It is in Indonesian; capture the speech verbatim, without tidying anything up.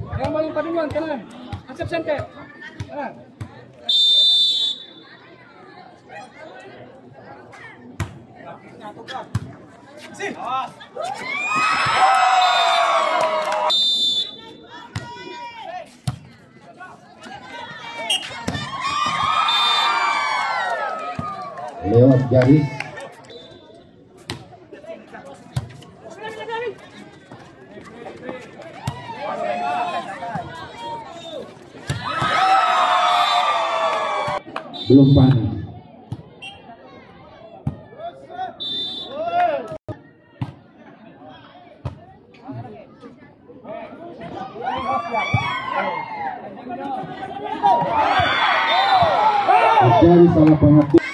Yang paling duluan kanan. Acep sente. Kanan. Sini. Lewat garis. Belum panas. Jadi salah pengertian.